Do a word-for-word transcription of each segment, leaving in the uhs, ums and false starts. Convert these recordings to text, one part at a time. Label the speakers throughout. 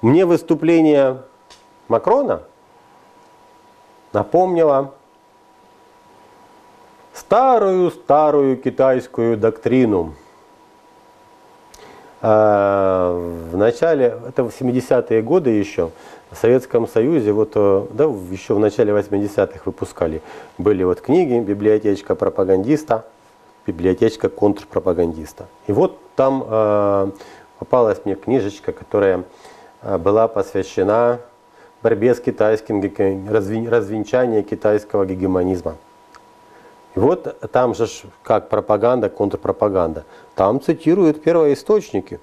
Speaker 1: Мне выступление Макрона напомнило старую-старую китайскую доктрину. В начале, это в семидесятые годы еще, в Советском Союзе, вот, да, еще в начале восьмидесятых выпускали, были вот книги «Библиотечка пропагандиста», «Библиотечка контрпропагандиста». И вот там э, попалась мне книжечка, которая э, была посвящена борьбе с китайским, развин, развенчанию китайского гегемонизма. И вот там же как пропаганда, контрпропаганда. Там цитируют первоисточники.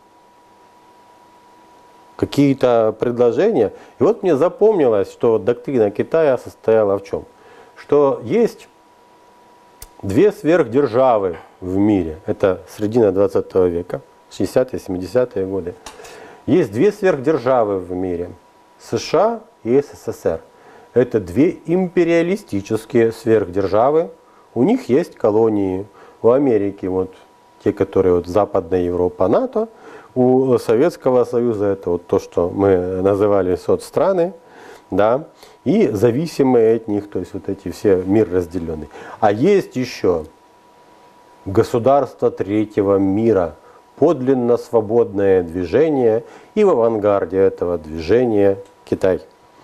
Speaker 1: Какие-то предложения. И вот мне запомнилось, что доктрина Китая состояла в чем? Что есть две сверхдержавы в мире. Это середина двадцатого века, шестидесятые, семидесятые годы. Есть две сверхдержавы в мире. США и СССР. Это две империалистические сверхдержавы. У них есть колонии. У Америки вот те, которые вот Западная Европа, НАТО. У Советского Союза это вот то, что мы называли соцстраны, да, и зависимые от них, то есть вот эти все мир разделенный. А есть еще государство третьего мира, подлинно свободное движение, и в авангарде этого движения Китай.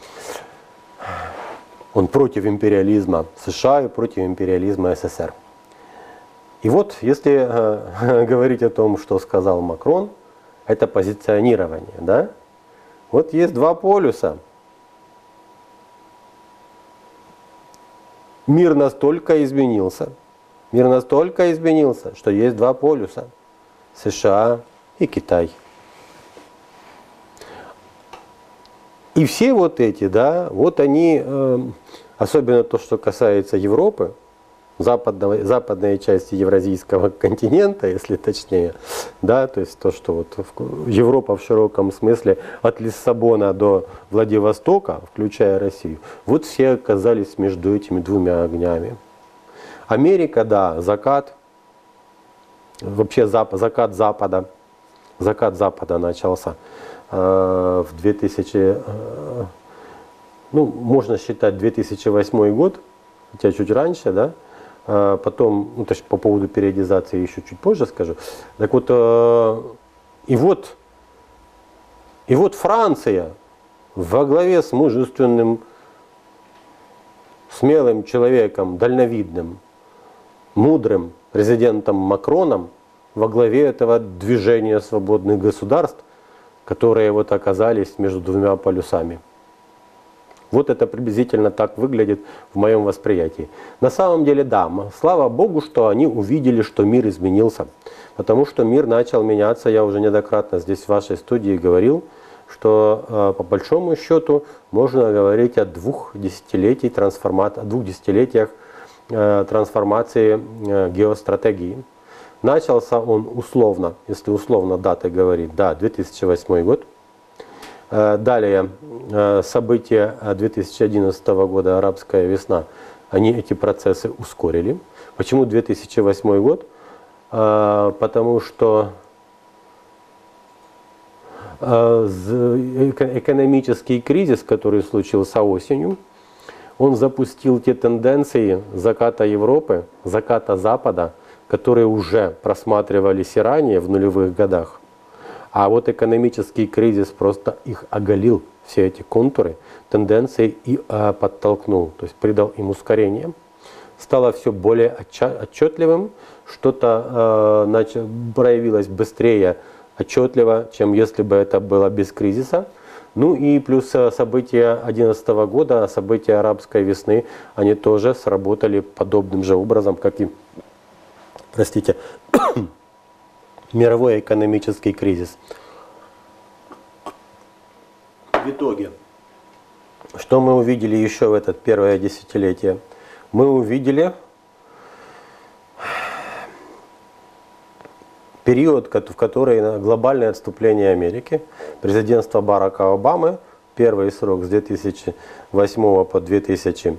Speaker 1: Он против империализма США и против империализма СССР. И вот, если э, говорить о том, что сказал Макрон, это позиционирование, да? Вот есть два полюса. Мир настолько изменился, мир настолько изменился, что есть два полюса. США и Китай. И все вот эти, да, вот они, э, особенно то, что касается Европы, западной, западной части евразийского континента, если точнее, да, то есть то, что вот Европа в широком смысле от Лиссабона до Владивостока, включая Россию, вот все оказались между этими двумя огнями. Америка, да, закат, вообще зап, закат Запада, закат Запада начался э, в две тысячи, э, ну, можно считать две тысячи восьмой год, хотя чуть раньше, да. Потом, ну, то есть по поводу периодизации еще чуть позже скажу. Так вот, э, и вот, и вот Франция во главе с мужественным, смелым человеком, дальновидным, мудрым президентом Макроном во главе этого движения свободных государств, которые вот оказались между двумя полюсами. Вот это приблизительно так выглядит в моем восприятии. На самом деле, да, слава Богу, что они увидели, что мир изменился. Потому что мир начал меняться. Я уже неоднократно здесь в вашей студии говорил, что по большому счету можно говорить о двух десятилетиях трансформации, о двух десятилетиях трансформации геостратегии. Начался он условно, если условно даты говорить, да, две тысячи восьмой год. Далее события две тысячи одиннадцатого года, арабская весна, они эти процессы ускорили. Почему две тысячи восьмой год? Потому что экономический кризис, который случился осенью, он запустил те тенденции заката Европы, заката Запада, которые уже просматривались и ранее в нулевых годах. А вот экономический кризис просто их оголил, все эти контуры, тенденции, и а, подтолкнул, то есть придал им ускорение. Стало все более отчетливым, что-то э, проявилось быстрее, отчетливо, чем если бы это было без кризиса. Ну и плюс события две тысячи одиннадцатого года, события арабской весны, они тоже сработали подобным же образом, как и, простите, мировой экономический кризис. В итоге, что мы увидели еще в это первое десятилетие? Мы увидели период, в который глобальное отступление Америки, президентство Барака Обамы, первый срок с две тысячи восьмого по две тысячи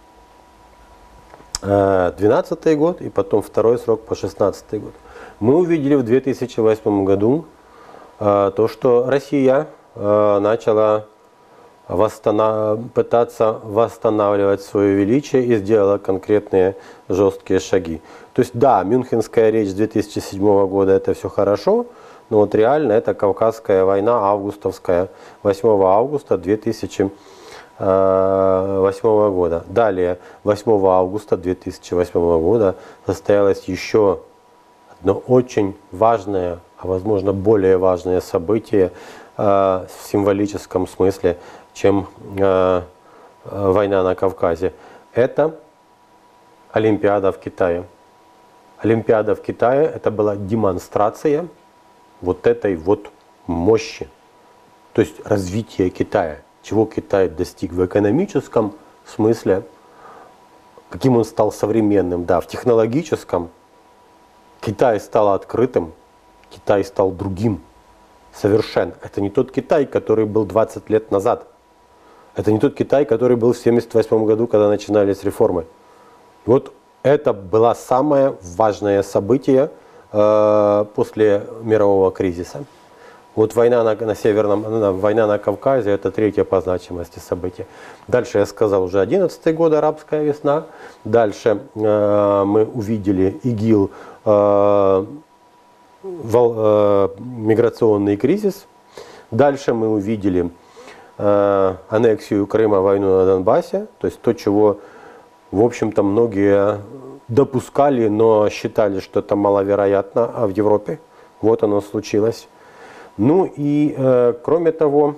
Speaker 1: двенадцатый год, и потом второй срок по две тысячи шестнадцатый год. Мы увидели в две тысячи восьмом году то, что Россия э, начала восстанов... пытаться восстанавливать свое величие и сделала конкретные жесткие шаги. То есть да, Мюнхенская речь две тысячи седьмого года это все хорошо, но вот реально это Кавказская война августовская восьмого августа две тысячи восьмого года. Далее восьмого августа две тысячи восьмого года состоялось еще одно очень важное, а возможно более важное событие э, в символическом смысле, чем э, война на Кавказе. Это Олимпиада в Китае. Олимпиада в Китае это была демонстрация вот этой вот мощи, то есть развития Китая. Чего Китай достиг в экономическом смысле, каким он стал современным, да, в технологическом Китай стал открытым, Китай стал другим совершенно. Это не тот Китай, который был двадцать лет назад. Это не тот Китай, который был в семьдесят восьмом году, когда начинались реформы. И вот это было самое важное событие э, после мирового кризиса. Вот война на, на Северном, война на Кавказе это третье по значимости событие. Дальше я сказал уже одиннадцатый год, арабская весна. Дальше э, мы увидели ИГИЛ, э, вол, э, миграционный кризис. Дальше мы увидели э, аннексию Крыма, войну на Донбассе. То есть то, чего, в общем-то, многие допускали, но считали, что это маловероятно, а в Европе вот оно случилось. Ну и э, кроме того,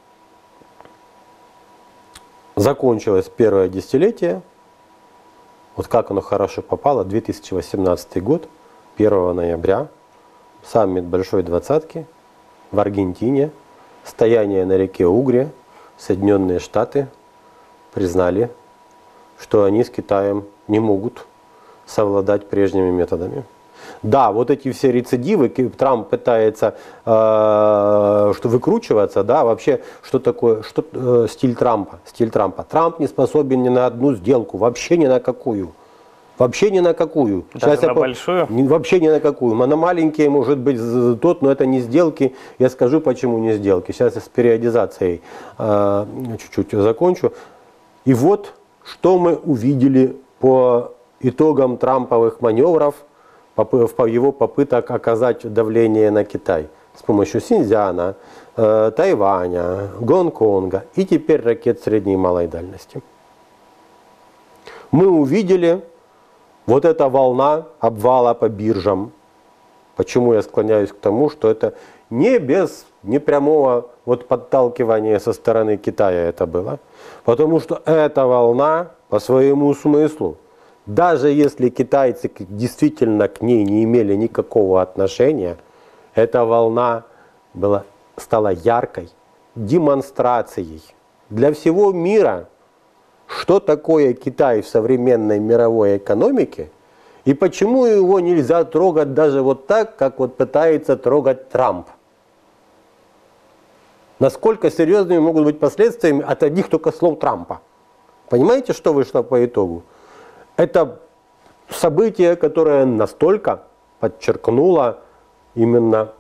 Speaker 1: закончилось первое десятилетие, вот как оно хорошо попало, две тысячи восемнадцатый год, первого ноября, саммит Большой Двадцатки в Аргентине, стояние на реке Угре, Соединенные Штаты признали, что они с Китаем не могут совладать прежними методами. Да, вот эти все рецидивы, Трамп пытается э, что выкручиваться, да, вообще, что такое, что, э, стиль Трампа, стиль Трампа. Трамп не способен ни на одну сделку, вообще ни на какую. Вообще ни на какую.
Speaker 2: Даже на большую?
Speaker 1: Не, вообще ни на какую. На маленькие может быть тот, но это не сделки. Я скажу, почему не сделки. Сейчас я с периодизацией э, чуть-чуть закончу. И вот, что мы увидели по итогам трамповых маневров, в его попыток оказать давление на Китай с помощью Синьцзяна, э, Тайваня, Гонконга и теперь ракет средней и малой дальности. Мы увидели вот эта волна обвала по биржам. Почему я склоняюсь к тому, что это не без непрямого вот подталкивания со стороны Китая это было. Потому что эта волна по своему смыслу, даже если китайцы действительно к ней не имели никакого отношения, эта волна была, стала яркой демонстрацией для всего мира, что такое Китай в современной мировой экономике и почему его нельзя трогать даже вот так, как вот пытается трогать Трамп. Насколько серьезными могут быть последствиями от одних только слов Трампа. Понимаете, что вышло по итогу? Это событие, которое настолько подчеркнуло именно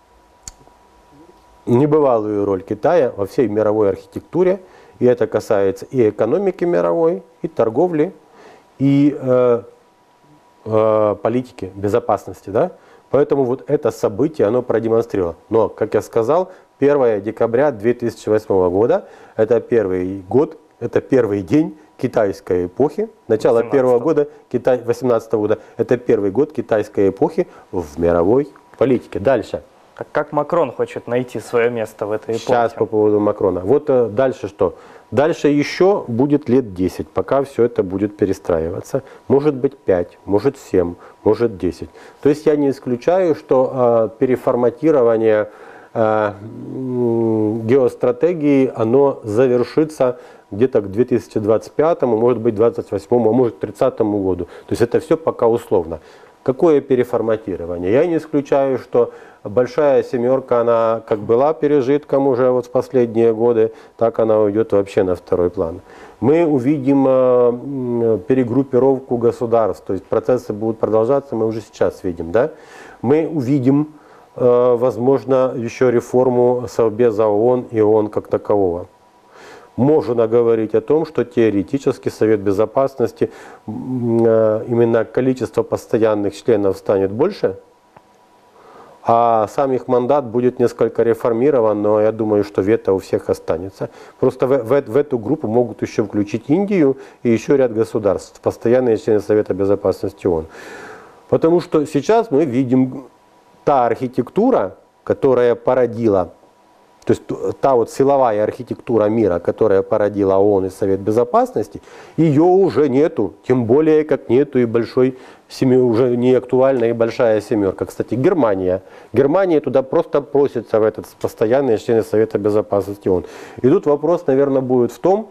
Speaker 1: небывалую роль Китая во всей мировой архитектуре. И это касается и экономики мировой, и торговли, и э, э, политики, безопасности. Да? Поэтому вот это событие, оно продемонстрировало. Но, как я сказал, первое декабря две тысячи восьмого года, это первый год, это первый день китайской эпохи, начало первого года, Китай, восемнадцатого года, это первый год китайской эпохи в мировой политике. Дальше.
Speaker 2: Как, как Макрон хочет найти свое место в этой эпохе?
Speaker 1: Сейчас по поводу Макрона. Вот э, дальше что? Дальше еще будет лет десять, пока все это будет перестраиваться. Может быть пять, может семь, может десять. То есть я не исключаю, что э, переформатирование э, геостратегии, оно завершится где-то к две тысячи двадцать пятому, может быть двадцать восьмому, а может тридцатому году. То есть это все пока условно. Какое переформатирование? Я не исключаю, что большая семерка, она как была пережитком уже вот в последние годы, так она уйдет вообще на второй план. Мы увидим э, перегруппировку государств, то есть процессы будут продолжаться, мы уже сейчас видим. Да? Мы увидим возможно, еще реформу Совбеза ООН и ООН как такового. Можно говорить о том, что теоретически Совет Безопасности, именно количество постоянных членов станет больше, а сам их мандат будет несколько реформирован, но я думаю, что вето у всех останется. Просто в, в, в эту группу могут еще включить Индию и еще ряд государств, постоянные члены Совета Безопасности ООН. Потому что сейчас мы видим та архитектура, которая породила, то есть та вот силовая архитектура мира, которая породила ООН и Совет Безопасности, ее уже нету. Тем более, как нету и большой, семи, уже не актуальная и большая семерка. Кстати, Германия. Германия туда просто просится в этот постоянный член Совета Безопасности ООН. И тут вопрос, наверное, будет в том,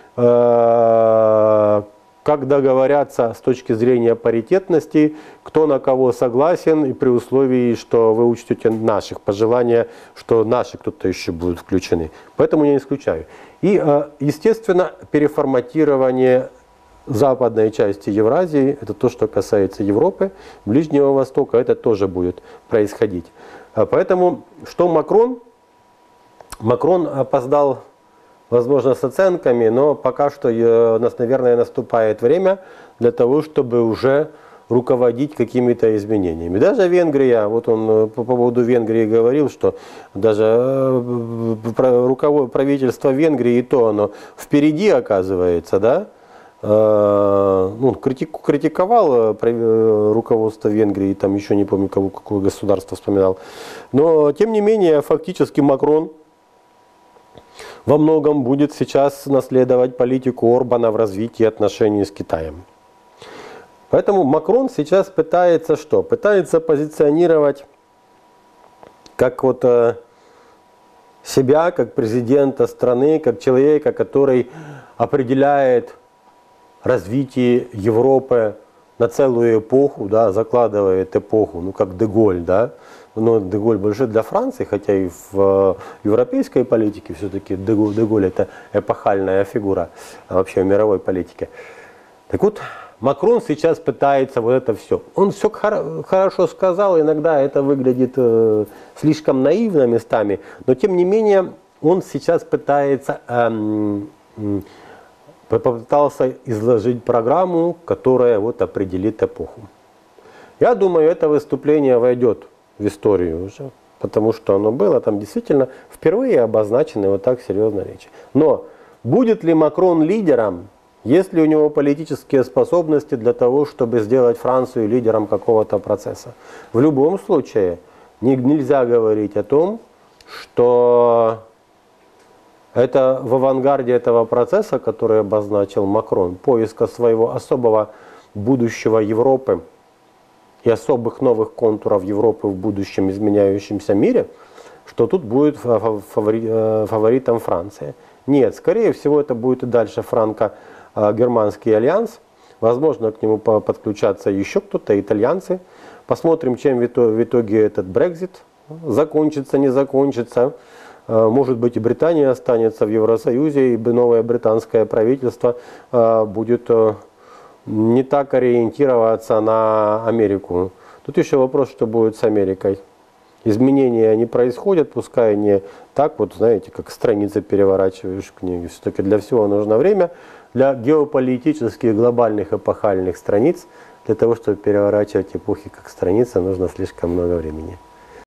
Speaker 1: как договорятся с точки зрения паритетности, кто на кого согласен, и при условии, что вы учтете наших пожелания, что наши кто-то еще будут включены. Поэтому я не исключаю. И, естественно, переформатирование западной части Евразии, это то, что касается Европы, Ближнего Востока, это тоже будет происходить. Поэтому, что Макрон? Макрон опоздал, возможно, с оценками, но пока что, у нас, наверное, наступает время для того, чтобы уже руководить какими-то изменениями. Даже Венгрия, вот он по поводу Венгрии говорил, что даже правительство Венгрии, и то оно впереди оказывается, да, ну, критиковал руководство Венгрии, там еще не помню, кого, какое государство вспоминал, но тем не менее, фактически Макрон во многом будет сейчас наследовать политику Орбана в развитии отношений с Китаем. Поэтому Макрон сейчас пытается что? Пытается позиционировать как вот себя, как президента страны, как человека, который определяет развитие Европы на целую эпоху, да, закладывает эпоху, ну как Деголь, да. Но Деголь больше для Франции, хотя и в европейской политике все-таки Деголь, Деголь это эпохальная фигура вообще в мировой политике. Так вот, Макрон сейчас пытается вот это все. Он все хорошо сказал, иногда это выглядит э, слишком наивно местами, но тем не менее он сейчас пытается, э, э, попытался изложить программу, которая вот определит эпоху. Я думаю, это выступление войдет в историю уже, потому что оно было там действительно впервые обозначены вот так серьезно речи. Но будет ли Макрон лидером, есть ли у него политические способности для того, чтобы сделать Францию лидером какого-то процесса? В любом случае не, нельзя говорить о том, что это в авангарде этого процесса, который обозначил Макрон, поиска своего особого будущего Европы и особых новых контуров Европы в будущем изменяющемся мире, что тут будет фавори, фаворитом Франция. Нет, скорее всего это будет и дальше франко-германский альянс. Возможно, к нему подключатся еще кто-то, итальянцы. Посмотрим, чем в итоге этот Брексит закончится, не закончится. Может быть, и Британия останется в Евросоюзе, и новое британское правительство будет не так ориентироваться на Америку. Тут еще вопрос, что будет с Америкой. Изменения не происходят, пускай не так, вот знаете, как страницы переворачиваешь в книге. Все-таки для всего нужно время. Для геополитических, глобальных, эпохальных страниц, для того, чтобы переворачивать эпохи как страницы, нужно слишком много времени.